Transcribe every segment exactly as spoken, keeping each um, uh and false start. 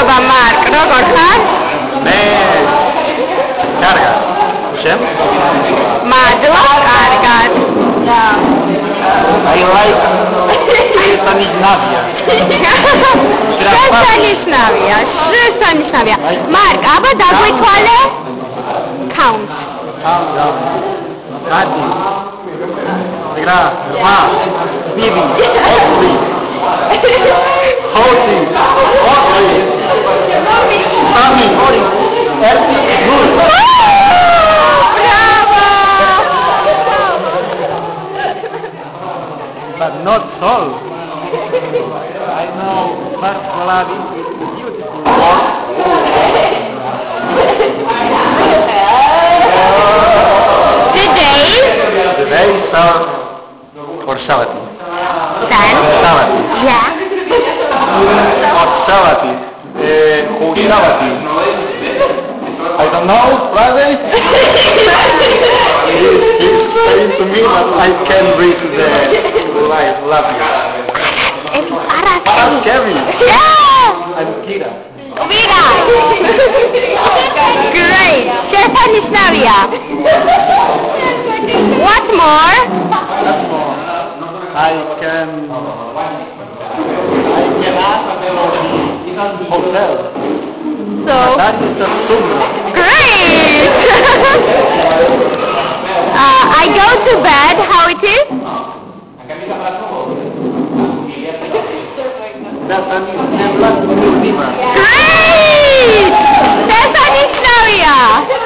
მადლობა მარკ, როგორ ხარ? მე კარგად. შენ? მადლობა, კარგად. I like შესანიშნავია. შესანიშნავია, შესანიშნავია. მარკ, აბა დაგვეთვალე? Count. Count. Ათი. ცხრა, რვა, შვიდი, ოთხი. ხუთი, ოთხი. სამი, ორი, ერთი, ნული. But not all. I know Mark Malavi is a beautiful boy. Today? Today is uh, for Shavati. Then? Shavati. Yeah. For Shavati. Uh, who Shavati? I don't know, Friday? he, he's saying to me that I can read the light, love you. It's Araski. Araski. Yeah! I'm Kira. Kira! Great! Shefanishnavia. What more? What more? I can... I can ask for the hotel. So... That is the summer. Great! uh, I go to bed, how it is? That's an ultima. Great! Stefanishnavia!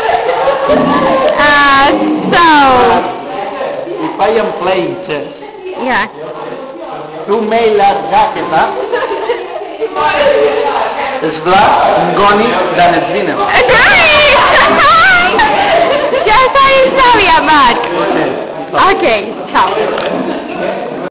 Uh, so... If I am playing chess, Yeah. tu me la raketa, Sva, Ngoni, Danezine. Great! Stefanishnavia, Mark. Okay. Okay, ciao.